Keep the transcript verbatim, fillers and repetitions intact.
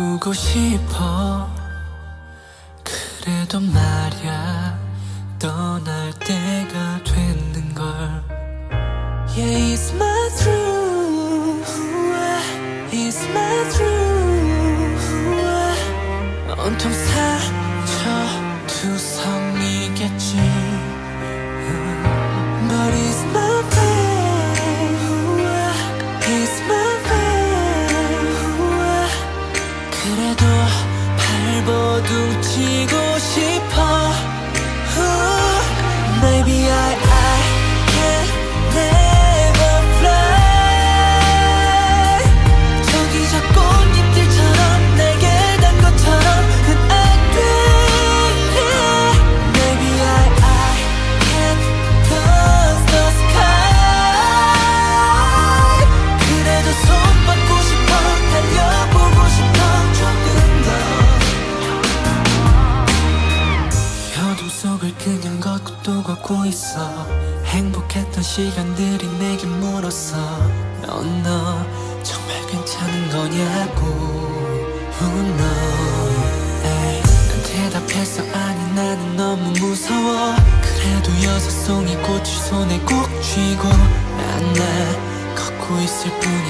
보고 싶어. 그래도 말야 떠날 때가 됐는걸. Yeah, it's my truth. It's my truth. 온통 상처투성이겠지. But it's my fate. It's my fate. 그래도 발버둥 치고 싶어. Maybe I, I can never fly. 저기 저 꽃잎들처럼 내게 단 것처럼은 안 돼. Maybe I, I can touch the sky. 그래도 손 뻗고 싶어. 달려보고 싶어. 조금 더. 어둠 속을 그냥 걷고 또 걷고 있어. 행복했던 시간들이 내게 물었어. 너, 너 정말 괜찮은 거냐고. Oh no. 에이, 난 대답했어. 아니 나는 너무 무서워. 그래도 여섯 송이 꽃을 손에 꼭 쥐고 난 나 걷고 있을 뿐이야.